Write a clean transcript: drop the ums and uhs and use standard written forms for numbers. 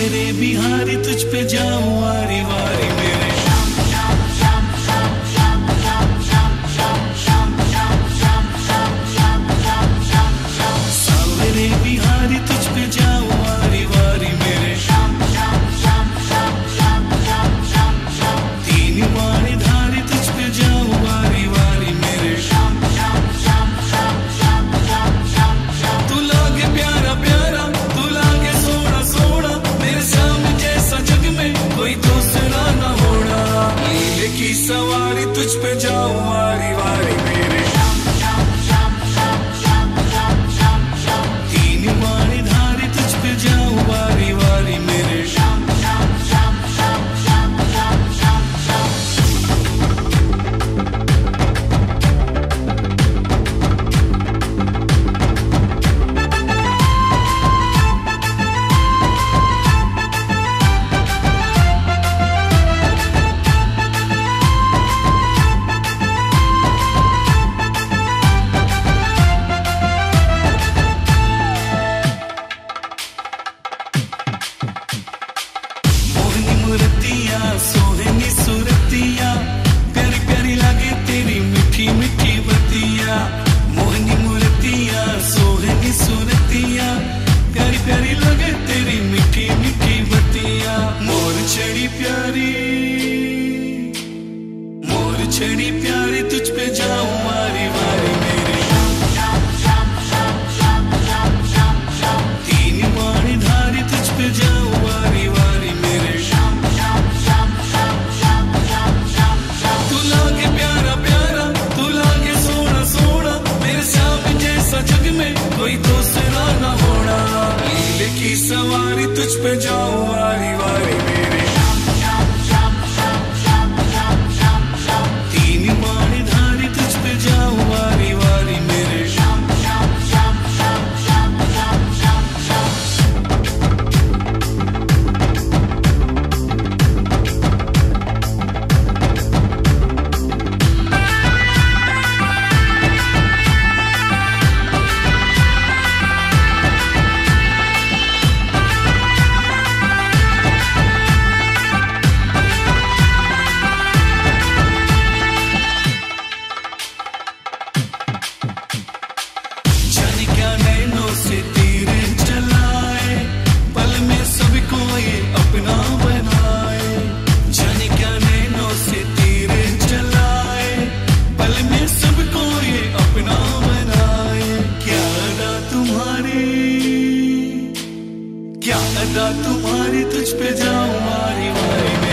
रे बिहारी तुझ पे जाऊं वारी वारी मेरे सावरे बिहारी तुझ पे जाऊं वारी वारी मेरे तीन वाणी धारी तुझ पे जाऊं वारी वारी मेरे तू लागे प्यारा प्यारा तू लागे सोना सोना मेरे सामने जैसा जग में कोई दूसरा न होना लीले की सवारी तुझ पे जाऊं वारी वारी मेरे तीन वाणी धारी तुझ पे जाऊं वारी वारी मेरे सोहनी सूरतिया प्यारी प्यारी लागे तेरी मीठी मीठी बतिया मोहनी मूर्तिया सोहनी सूरतिया प्यारी प्यारी लागे तेरी मीठी मीठी बतिया मोर छड़ी प्यारी तुझ पे जाऊं वारी वारी मेरे तीन वाणी धारी तुझ पे जाऊं वारी वारी मेरे जग में कोई दूसरा न होना लीले की सवारी तुझ पे जाऊं वारी वारी मेरे तीन वाणी धारी तुझ पे जाऊं वारी वारी मेरे क्या अदा तुम्हारी तुझ पे जाऊं वारी वारी